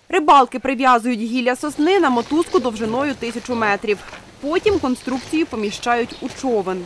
Рибалки прив'язують гілля сосни на мотузку довжиною 1000 метрів. Потім конструкцію поміщають у човен.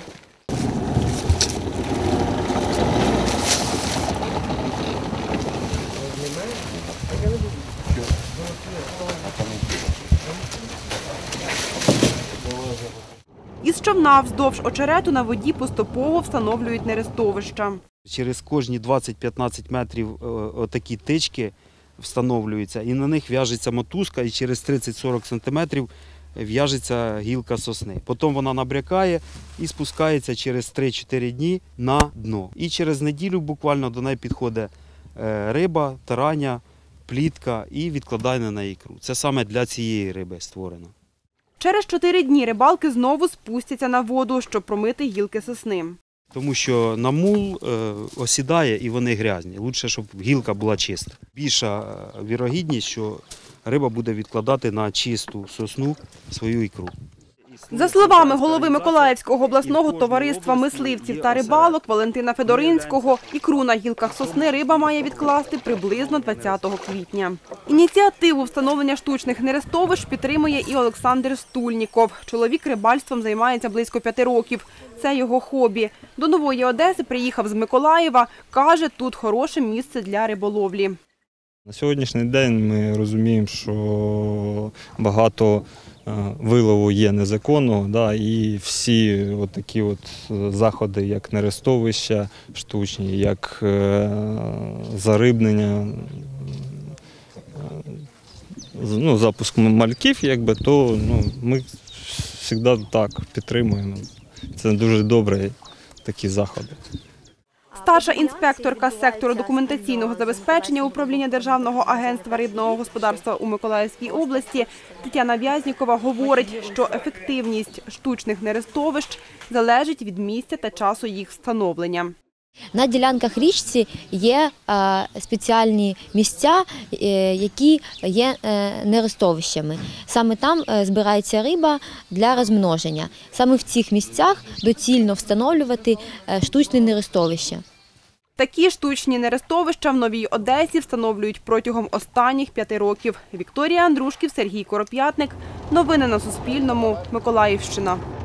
Із човна вздовж очерету на воді поступово встановлюють нерестовища. Через кожні 20-15 метрів отакі тички встановлюються, і на них в'яжеться мотузка, і через 30-40 сантиметрів в'яжеться гілка сосни. Потім вона набрякає і спускається через 3-4 дні на дно. І через неділю буквально до неї підходить риба, тараня, плітка і відкладає на неї ікру. Це саме для цієї риби створено. Через 4 дні рибалки знову спустяться на воду, щоб промити гілки сосни. Тому що на мул осідає і вони грязні. Лучше, щоб гілка була чиста. Більша вірогідність, що риба буде відкладати на чисту сосну свою ікру. За словами голови Миколаївського обласного товариства мисливців та рибалок Валентина Федоринського, ікру на гілках сосни риба має відкласти приблизно 20 квітня. Ініціативу встановлення штучних нерестовищ підтримує і Олександр Стульніков. Чоловік рибальством займається близько 5 років. Це його хобі. До Нової Одеси приїхав з Миколаєва. Каже, тут хороше місце для риболовлі. На сьогоднішній день ми розуміємо, що багато вилову є незаконного, і всі такі заходи, як нерестовища штучні, як зарибнення, запуск мальків, то ми завжди так підтримуємо. Це дуже добрі такі заходи. Старша інспекторка сектору документаційного забезпечення управління Державного агентства рибного господарства у Миколаївській області Тетяна В'язнікова говорить, що ефективність штучних нерестовищ залежить від місця та часу їх встановлення. На ділянках річці є спеціальні місця, які є нерестовищами. Саме там збирається риба для розмноження. Саме в цих місцях доцільно встановлювати штучне нерестовище. Такі штучні нерестовища в Новій Одесі встановлюють протягом останніх 5 років. Вікторія Андрушків, Сергій Короп'ятник. Новини на Суспільному. Миколаївщина.